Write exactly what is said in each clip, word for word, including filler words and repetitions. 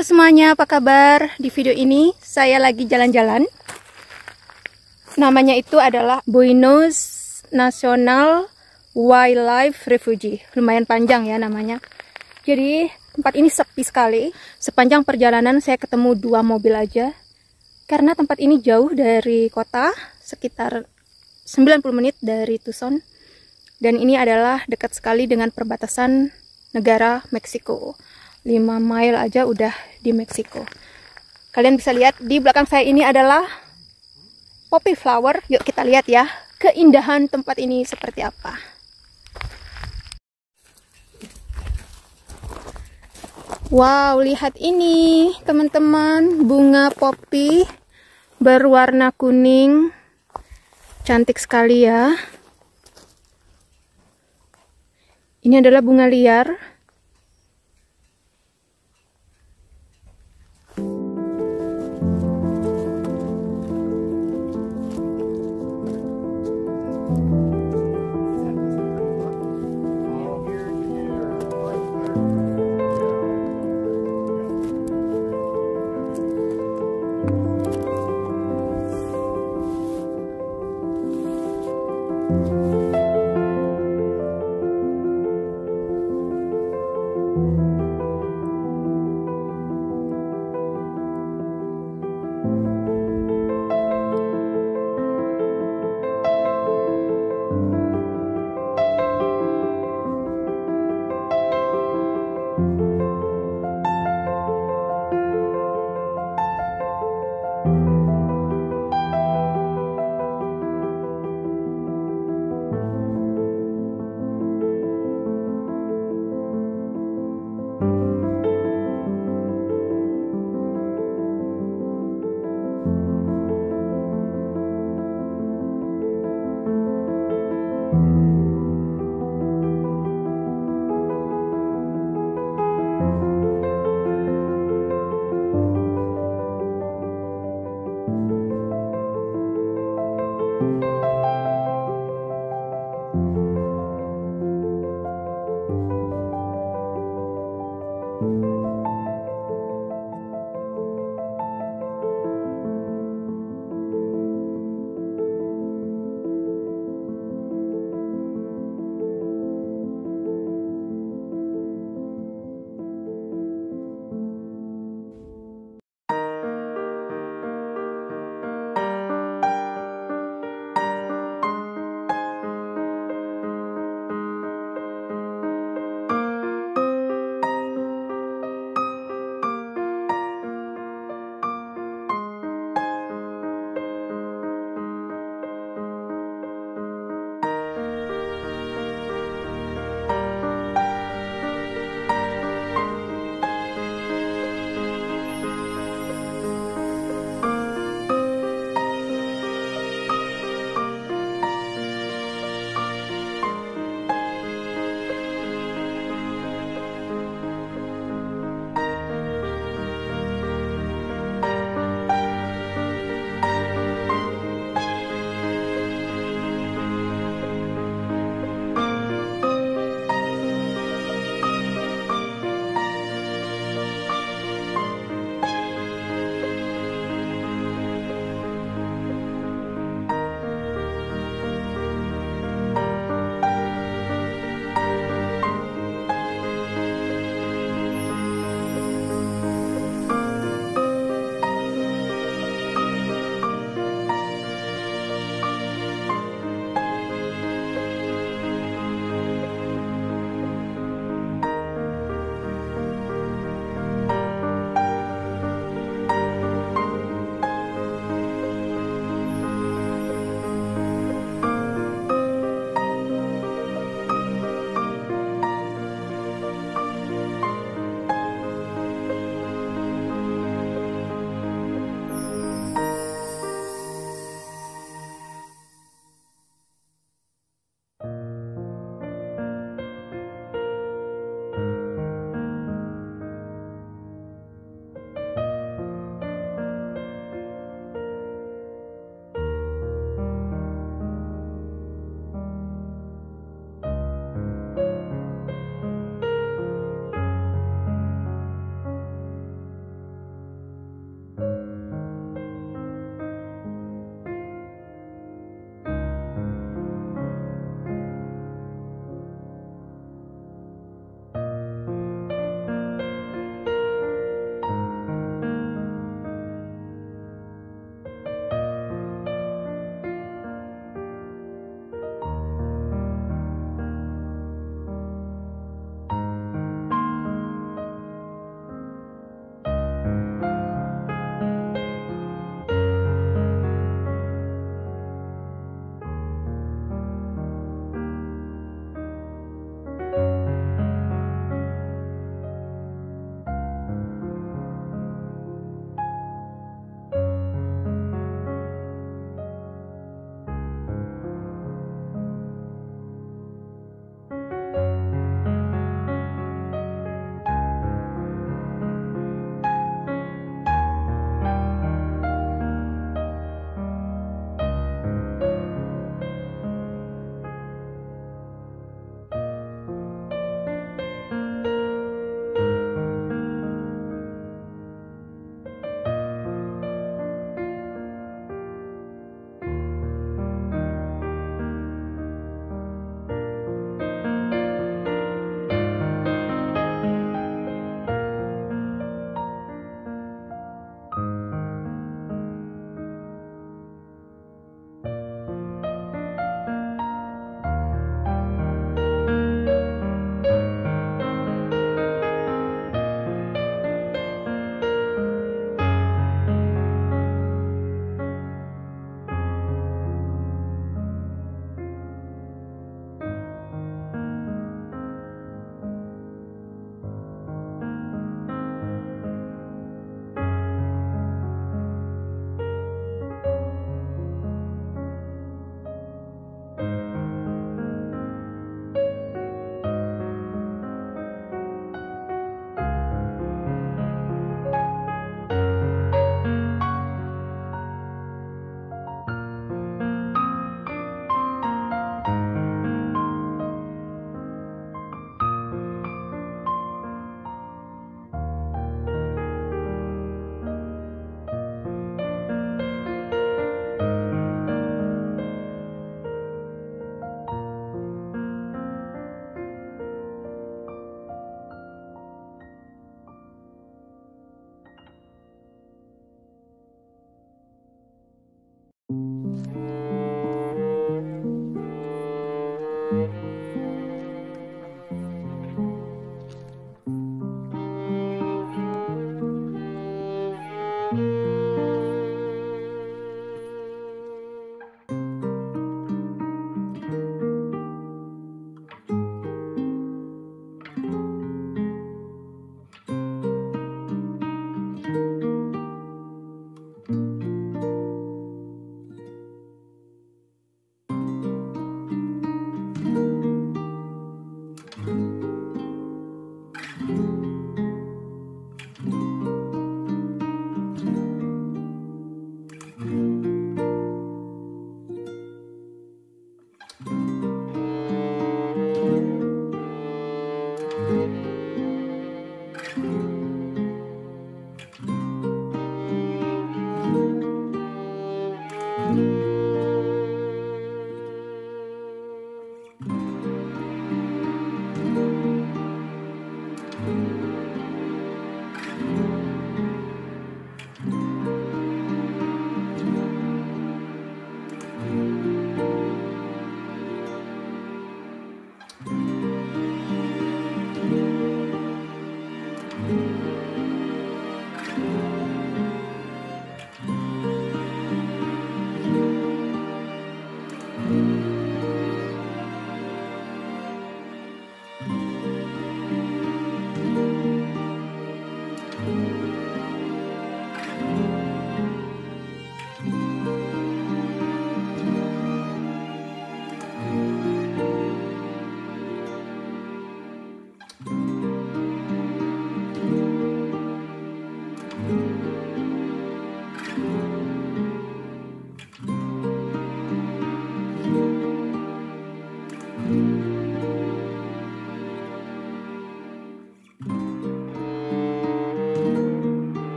Halo semuanya, apa kabar? Di video ini saya lagi jalan-jalan. Namanya itu adalah Buenos National Wildlife Refuge. Lumayan panjang ya namanya. Jadi tempat ini sepi sekali. Sepanjang perjalanan saya ketemu dua mobil aja. Karena tempat ini jauh dari kota, sekitar sembilan puluh menit dari Tucson. Dan ini adalah dekat sekali dengan perbatasan negara Meksiko. lima mile aja udah di Meksiko. Kalian bisa lihat di belakang saya ini adalah poppy flower. Yuk kita lihat ya keindahan tempat ini seperti apa. Wow, lihat ini teman-teman, bunga poppy berwarna kuning. Cantik sekali ya. Ini adalah bunga liar.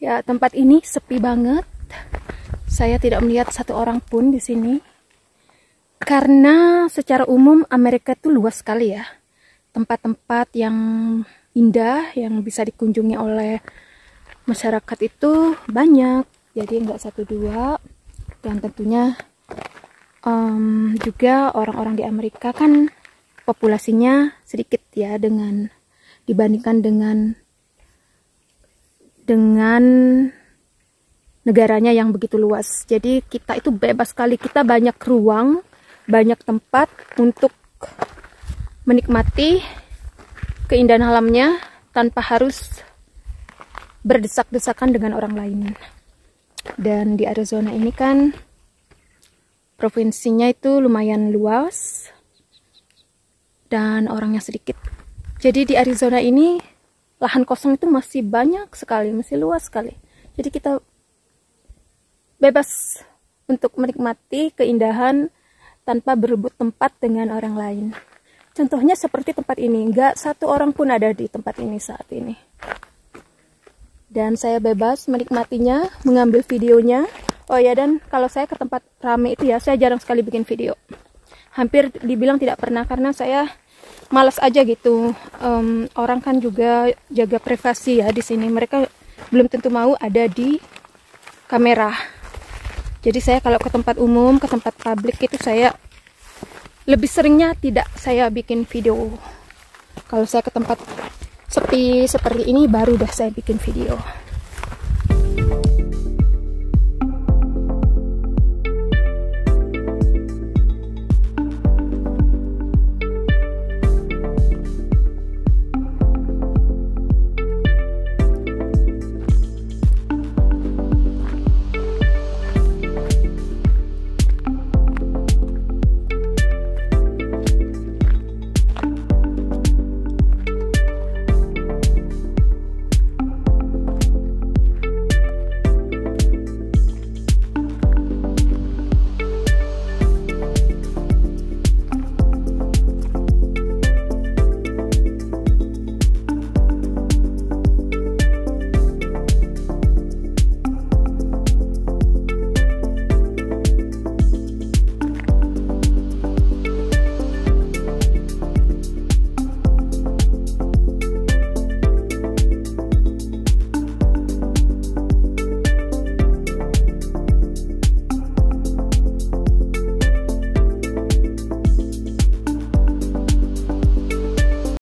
Ya, tempat ini sepi banget. Saya tidak melihat satu orang pun di sini. Karena secara umum Amerika itu luas sekali ya. Tempat-tempat yang indah yang bisa dikunjungi oleh masyarakat itu banyak. Jadi nggak satu dua. Dan tentunya um, juga orang-orang di Amerika kan populasinya sedikit ya dengan dibandingkan dengan dengan negaranya yang begitu luas. Jadi kita itu bebas sekali, kita banyak ruang, banyak tempat untuk menikmati keindahan alamnya tanpa harus berdesak-desakan dengan orang lain. Dan di Arizona ini kan provinsinya itu lumayan luas dan orangnya sedikit. Jadi di Arizona ini lahan kosong itu masih banyak sekali, masih luas sekali. Jadi kita bebas untuk menikmati keindahan tanpa berebut tempat dengan orang lain. Contohnya seperti tempat ini, nggak satu orang pun ada di tempat ini saat ini. Dan saya bebas menikmatinya, mengambil videonya. Oh ya, dan kalau saya ke tempat rame itu ya, saya jarang sekali bikin video. Hampir dibilang tidak pernah, karena saya malas aja gitu. Um, orang kan juga jaga privasi ya di sini. Mereka belum tentu mau ada di kamera. Jadi saya kalau ke tempat umum, ke tempat publik itu saya lebih seringnya tidak saya bikin video. Kalau saya ke tempat sepi seperti ini baru dah saya bikin video.